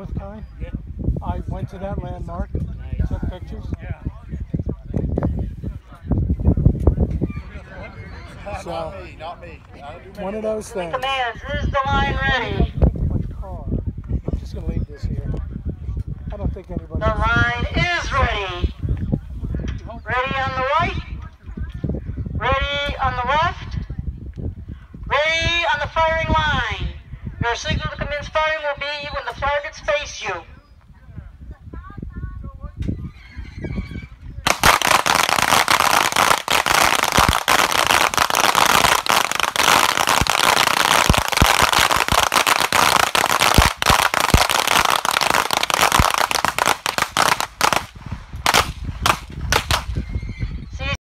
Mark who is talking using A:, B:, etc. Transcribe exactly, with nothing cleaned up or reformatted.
A: with Kai?
B: Yeah.
A: I went to that landmark,
B: Nice.
A: took pictures.
B: Yeah.
A: So,
C: not me, not me. I don't do many
A: one of those things.
D: Commands, is the line ready?
A: My car. I'm just going to leave this here. I don't think anybody...
D: The line is ready. Ready on the right. Ready on the left. Ready on the firing line. Your signal to commence firing will be when the targets face you.